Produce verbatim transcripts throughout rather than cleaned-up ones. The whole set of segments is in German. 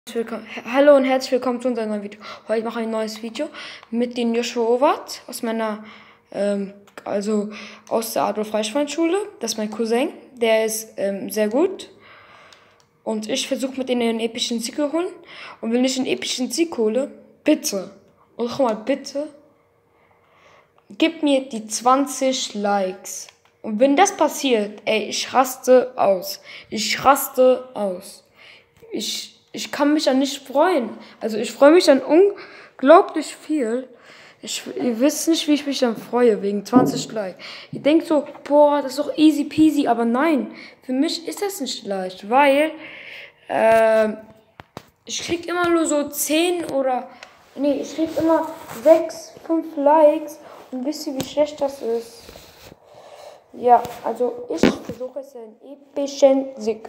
Willkommen. Hallo und herzlich willkommen zu unserem neuen Video. Heute mache ich ein neues Video mit dem Joshua Owat aus meiner, ähm, also aus der Adolf-Reichmann-Schule. Das ist mein Cousin, der ist ähm, sehr gut. Und ich versuche mit ihm einen epischen Sieg zu holen. Und wenn ich einen epischen Sieg hole, bitte, und guck mal, bitte, gib mir die zwanzig Likes. Und wenn das passiert, ey, ich raste aus. Ich raste aus. Ich, ich kann mich dann nicht freuen. Also ich freue mich dann unglaublich viel. Ich, ihr wisst nicht, wie ich mich dann freue, wegen zwanzig Likes. Ihr denkt so, boah, das ist doch easy peasy. Aber nein, für mich ist das nicht leicht, weil äh, ich krieg immer nur so zehn oder, nee, ich krieg immer sechs, fünf Likes. Und wisst ihr, wie schlecht das ist? Ja, also ich versuche es einen epischen Sieg.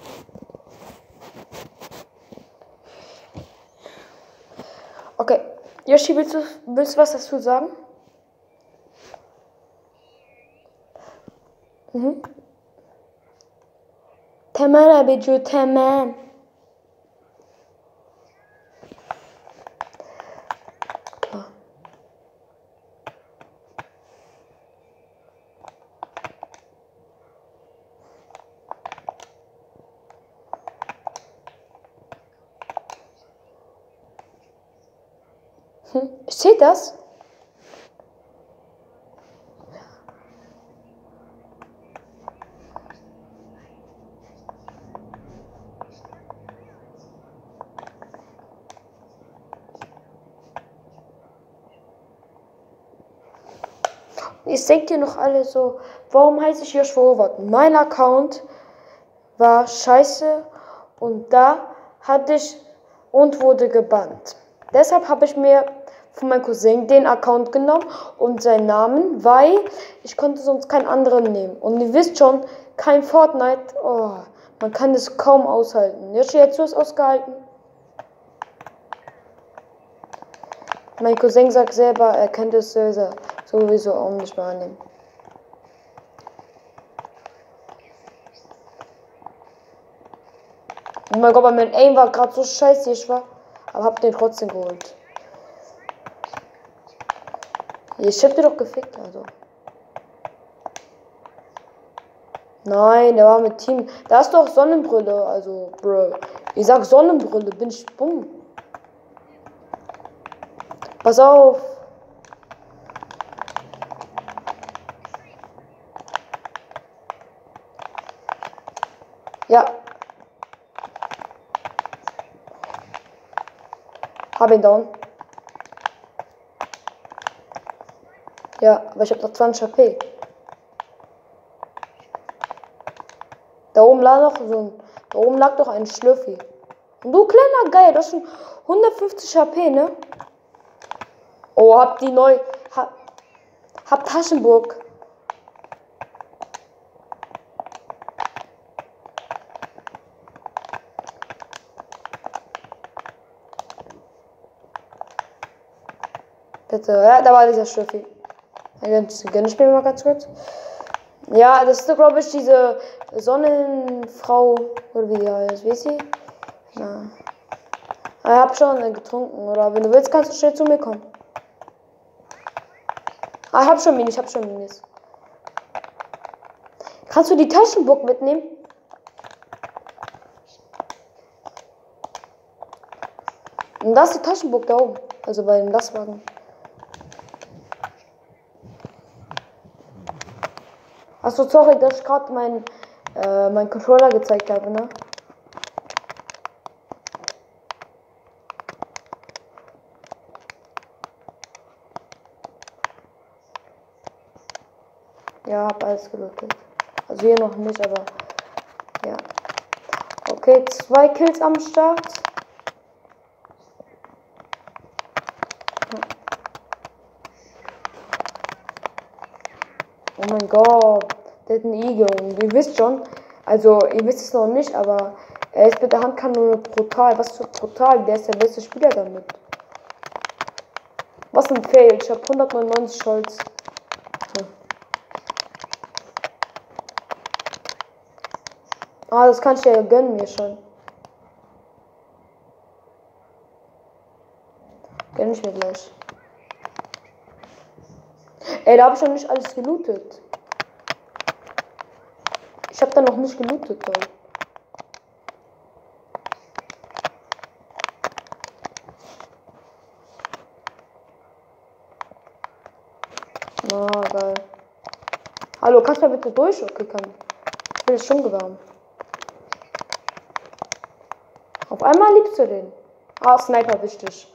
Okay, Yoshi, willst du, willst du was dazu sagen? Mhm. تمام أبيجو تمام. Hm. Steht das? Jetzt denkt ihr noch alle so, warum heiße ich Joshua Owat? Mein Account war scheiße und da hatte ich und wurde gebannt. Deshalb habe ich mir von meinem Cousin den Account genommen und seinen Namen, weil ich konnte sonst keinen anderen nehmen. Und ihr wisst schon, kein Fortnite, oh, man kann das kaum aushalten. Yoshi, hättest du es ausgehalten? Mein Cousin sagt selber, er könnte es sowieso auch nicht mehr annehmen. Oh mein Gott, mein Aim war gerade so scheiße, ich war, aber hab den trotzdem geholt. Ich hab den doch gefickt, also. Nein, der war mit Team. Da ist doch Sonnenbrille, also, bro. Ich sag Sonnenbrille, bin ich bumm. Pass auf. Ja. Hab ihn down. Ja, aber ich hab noch zwanzig H P. Da oben lag doch so ein, da oben lag doch ein Schlüffi. Und du kleiner Geil, das sind hundertfünfzig H P, ne? Oh, hab die neu, hab, hab Taschenburg. Bitte, ja, da war dieser Schlüffi. Gönn ich mir mal ganz kurz. Ja, das ist, glaube ich, diese Sonnenfrau, oder wie die heißt, wie ist sie? Na. Ich hab schon getrunken, oder wenn du willst, kannst du schnell zu mir kommen. Ah, ich hab schon Minis, ich hab schon Minis. Kannst du die Taschenburg mitnehmen? Und da ist die Taschenburg da oben, also bei dem Lastwagen. Achso, sorry, dass ich gerade meinen äh, mein Controller gezeigt habe, ne? Ja, hab alles gelootet. Also hier noch nicht, aber ja. Okay, zwei Kills am Start. Oh mein Gott, der hat einen Igel und ihr wisst schon, also ihr wisst es noch nicht, aber er ist mit der Handkanone brutal. Was für brutal, der ist der beste Spieler damit. Was ein Fail, ich habe hundertneunundneunzig Holz. Hm. Ah, das kann ich ja gönnen mir schon. Gönn ich mir gleich. Ey, da habe ich noch nicht alles gelootet. Ich habe da noch nicht gelootet, toll. Ah, geil. Hallo, kannst du bitte durch? Okay, kann. Ich bin jetzt schon gewärmt. Auf einmal liebst du den. Ah, Sniper, wichtig.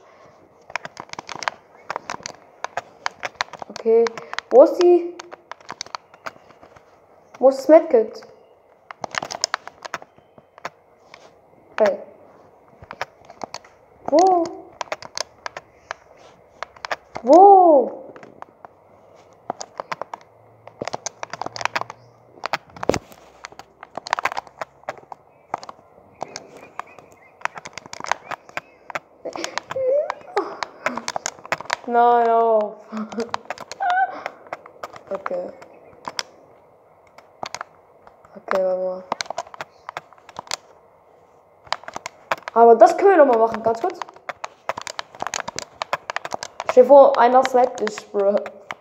Okay. Wo ist die? Wo ist das Medkit? Hey. Wo? Wo? Nein, auf. Okay. Okay, warte mal. Aber das können wir noch mal machen, ganz kurz. Stell dir vor, einer sniped dich, bro.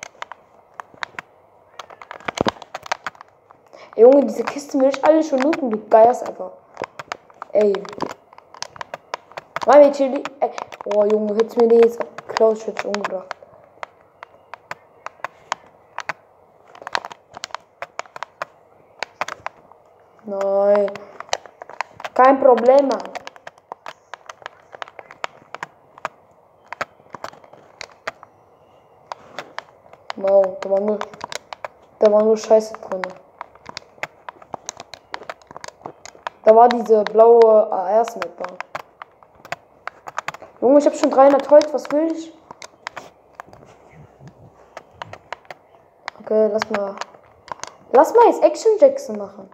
Ey, Junge, diese Kiste will ich alle schon looten, du geierst einfach. Ey. Mein Chili. Ey. Oh, Junge, hättest mir den jetzt geklaut, ich hätte umgebracht. Nein. Kein Problem, Mann. Wow, da war nur, da war nur Scheiße drin. Da war diese blaue A R-Sniper. Junge, ich hab schon dreihundert Holz, was will ich? Okay, lass mal. Lass mal jetzt Action Jackson machen.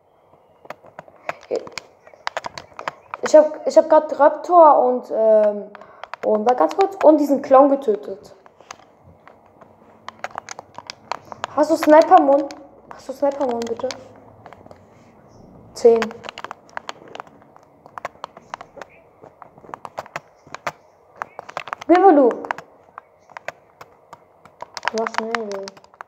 Ich hab, ich hab gerade Raptor und, ähm, und, war ganz kurz, und diesen Clown getötet. Hast du Sniper-Mund? Hast du Sniper-Mund, bitte? zehn. Wie war du? War schnell.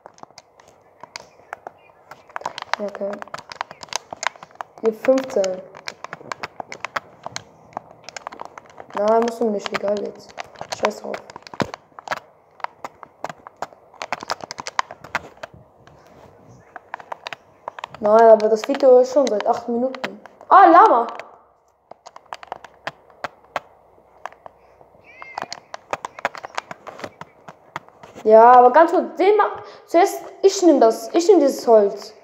Okay. Hier fünfzehn. Nein, musst du nicht, egal jetzt. Scheiß drauf. Nein, aber das Video ist schon seit acht Minuten. Ah, Lama! Ja, aber ganz kurz, den mal. Zuerst, ich nehme das. Ich nehme dieses Holz.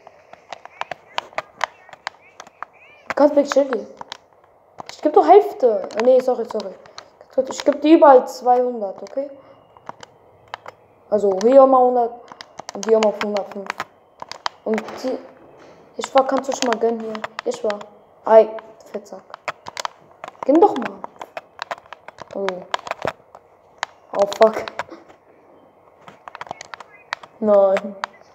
Du kannst mich chillen. Ich gebe doch Hälfte. Oh, nee, sorry, sorry. Ich gebe dir überall zweihundert, okay? Also hier mal hundert und hier mal hundertfünf. Und die. Ich war, kannst du schon mal gönnen hier. Ich war. Ei, Fettsack. Gönn doch mal. Oh. Oh fuck. Nein.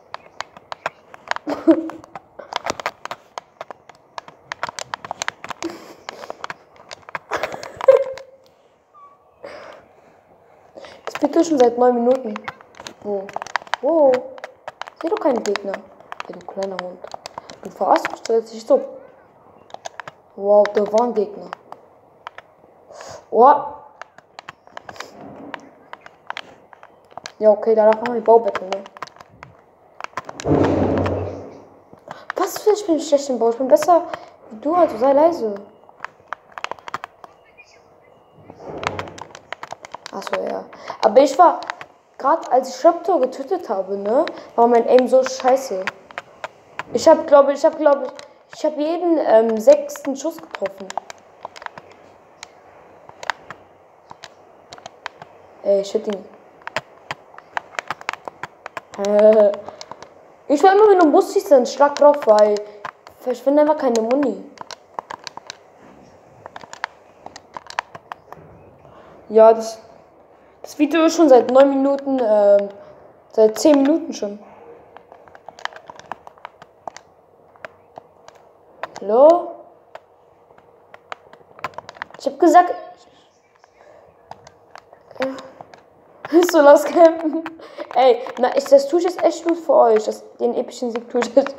Das Video schon seit neun Minuten. Wo? Wo? Ich sehe doch keine Gegner. Du kleiner Hund. Du verarschst mich jetzt nicht so. Wow, da waren Gegner. Oh. Ja, okay, danach haben wir die Baubettel, ne? Was für ich bin schlecht im Bau. Ich bin besser wie du, also sei leise. Achso, ja. Aber ich war, gerade als ich Raptor getötet habe, ne, war mein Aim so scheiße. Ich habe, glaube ich, habe, glaube ich, ich habe jeden ähm, sechsten Schuss getroffen. Ey, shit ihn. Äh, ich war immer, wenn du Bus schießt, dann schlag drauf, weil ich verschwinde einfach keine Muni. Ja, das, das Video ist schon seit neun Minuten, äh, seit zehn Minuten schon. Hallo? Ich hab gesagt. Ja. Willst du los campen? Ey, na, ich, das tue ich jetzt echt nur für euch. Das, den epischen Sieg tue ich jetzt.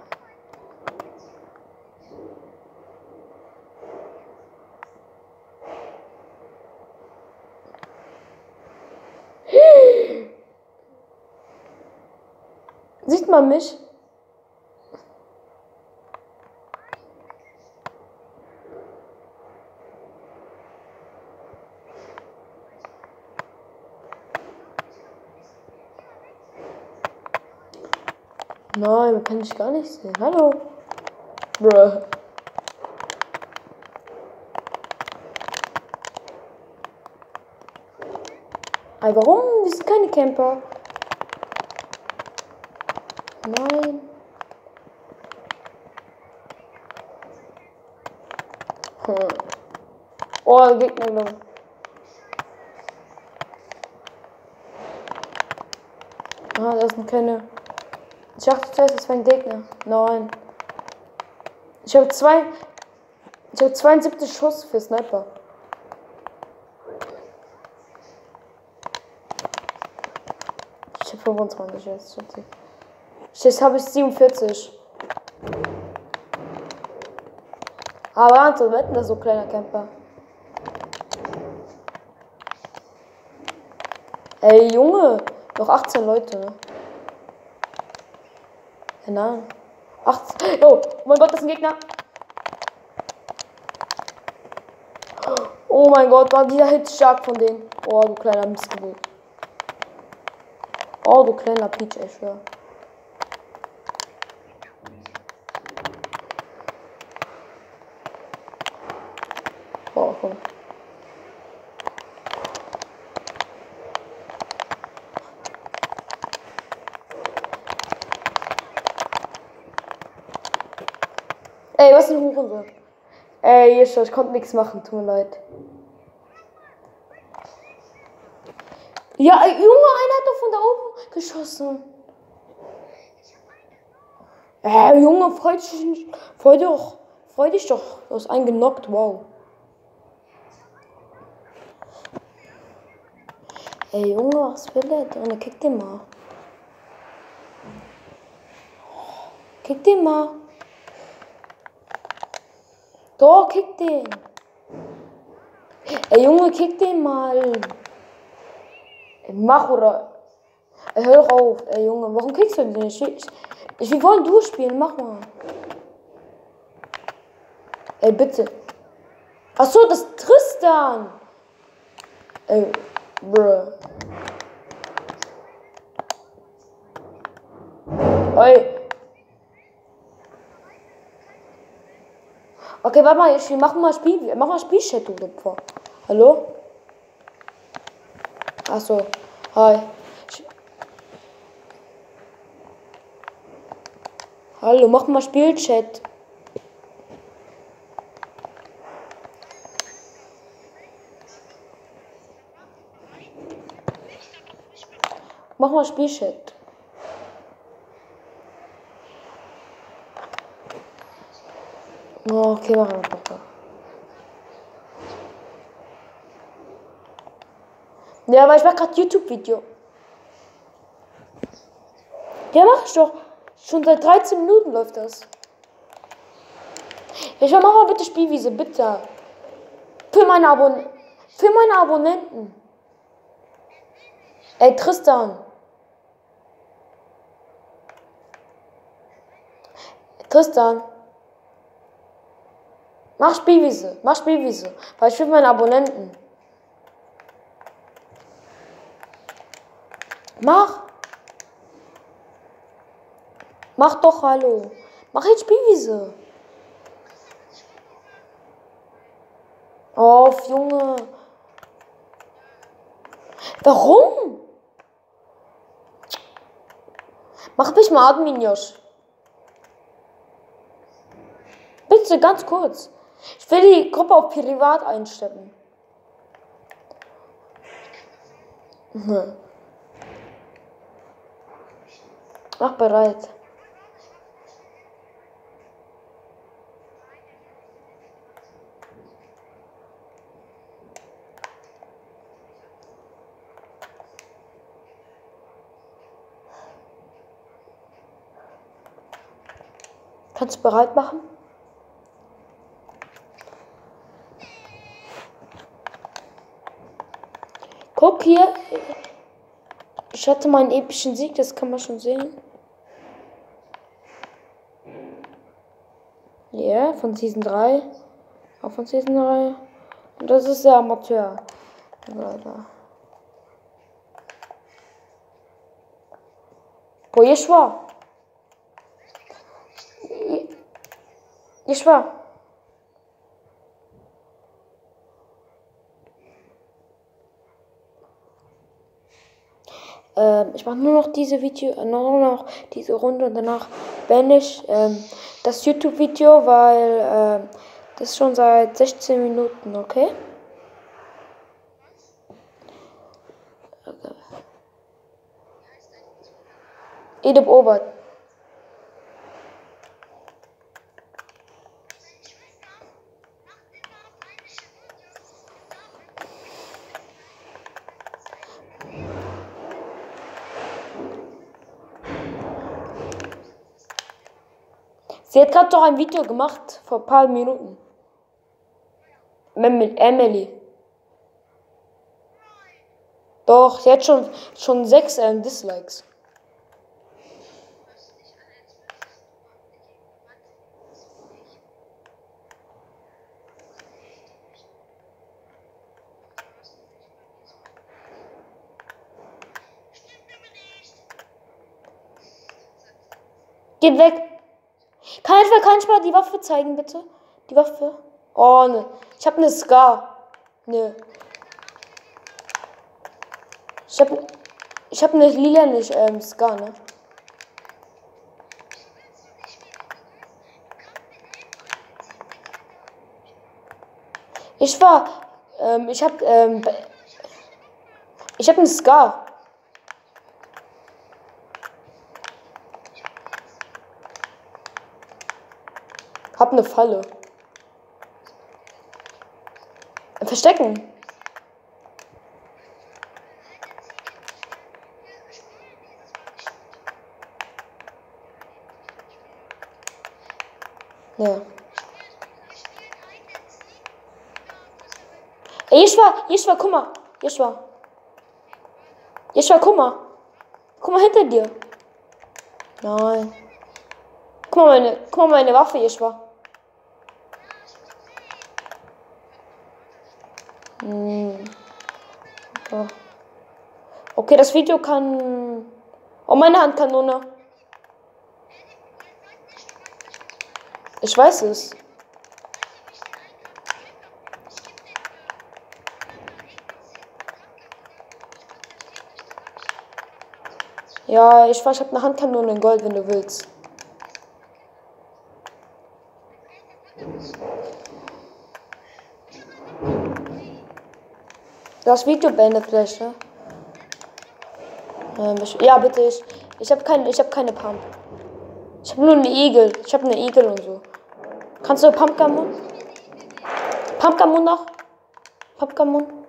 Sieht man mich? Nein, man kann ich gar nicht sehen. Hallo? Bruh. Ey, warum? Wir sind keine Camper. Nein. Hm. Oh, Gegner genommen. Ah, das sind keine. Ich dachte zuerst, das wäre ein Gegner. Nein. Ich habe zwei. Ich habe zweiundsiebzig Schuss für Sniper. Ich habe fünfundzwanzig jetzt. Jetzt habe ich siebenundvierzig. Aber Wahnsinn, wetten das so kleiner Camper. Ey, Junge. Noch achtzehn Leute, ne? Ja, nein. achtzehn. Oh, oh mein Gott, das ist ein Gegner. Oh mein Gott, war dieser Hit stark von denen. Oh, du kleiner Missgeburt. Oh, du kleiner Peach, ich schwör. Oh, komm. Ey, was ist ein Hurensohn? Ey, ich, ich konnte nichts machen, tut mir leid. Ja, ey, Junge, einer hat doch von da oben geschossen. Ey, Junge, freu dich nicht. Freu dich doch. Freu dich doch. Du hast einen genockt, wow. Ey, Junge, was will der? Junge, kick den mal. Kick den mal. Doch, kick den. Ey, Junge, kick den mal. Ey, mach oder. Ey, hör auf. Ey, Junge, warum kickst du den nicht? Ich, ich, wir wollen durchspielen, mach mal. Ey, bitte. Achso, das ist Tristan. Ey, bruh. Ey. Okay, warte mal, ich mach mal Spiel, mach mal Spielchat, du Opfer. Hallo? Achso, hi. Ich Hallo, mach mal Spielchat. Mach mal Spielchat. Oh, okay, mach mal Papa. Ja, aber ich mach gerade YouTube-Video. Ja, mach ich doch. Schon seit dreizehn Minuten läuft das. Ich mach mal bitte Spielwiese, bitte. Für meine Abonnenten. Für meine Abonnenten. Ey, Tristan. Tristan. Mach Spielwiese. Mach Spielwiese. Weil ich will meine Abonnenten. Mach. Mach doch, hallo. Mach jetzt Spielwiese. Auf, Junge. Warum? Mach mich mal Admin, Josh. Bitte, ganz kurz. Ich will die Gruppe auf privat einstellen. Hm. Mach bereit. Kannst du bereit machen? Guck hier. Ich hatte meinen epischen Sieg, das kann man schon sehen. Ja, yeah, von Season drei. Auch von Season drei. Und das ist der Amateur. Leute. Boah, ich war. Ich war. Ähm, ich mache nur noch diese Video, nur noch diese Runde und danach beende ich ähm, das YouTube-Video, weil ähm, das ist schon seit sechzehn Minuten, okay? Okay. Edip Obert. Sie hat gerade doch ein Video gemacht, vor ein paar Minuten. Mit Emily. Doch, sie hat schon, schon sechs ähm, Dislikes. Geht weg. Kann ich, kann ich mal die Waffe zeigen, bitte? Die Waffe? Oh, ne. Ich hab ne Scar. Ne. Ich hab, ich hab ne lila nicht, ähm, Scar, ne? Ich war, ähm, ich hab, ähm, ich hab ne Scar. Hab ne Falle. Verstecken. Ja. Ey, Jeschwa, Jeschwa, guck mal. Jeschwa. Jeschwa, guck mal. Guck mal hinter dir. Nein. Guck mal meine, guck mal meine Waffe, Jeschwa. Hm. Okay. Okay, das Video kann... Oh, meine Handkanone. Ich weiß es. Ja, ich weiß, ich habe eine Handkanone in Gold, wenn du willst. Das Video beendet vielleicht, ne? Ähm, ich, ja, bitte, ich, ich habe keine, ich habe keine Pump. Ich habe nur eine Igel. Ich habe eine Igel und so. Kannst du Pumpgun? Pumpgun noch? Pumpgun?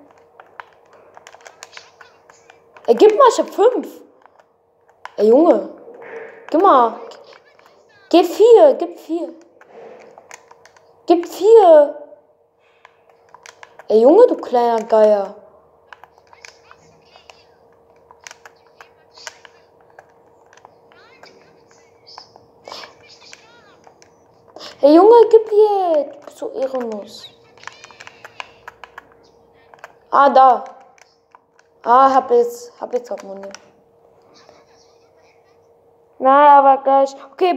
Ey, gib mal, ich hab fünf. Ey, Junge. Gib mal. Gib vier, gib vier. Gib vier. Ey, Junge, du kleiner Geier. Ey, Junge, gib hier. Du bist so ehrenlos. Ah, da. Ah, hab jetzt, hab jetzt Hauptmunde. Na, aber gleich. Okay.